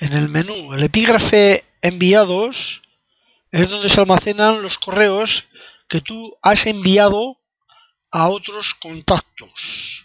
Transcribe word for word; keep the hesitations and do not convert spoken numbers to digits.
En el menú, el epígrafe enviados es donde se almacenan los correos que tú has enviado a otros contactos.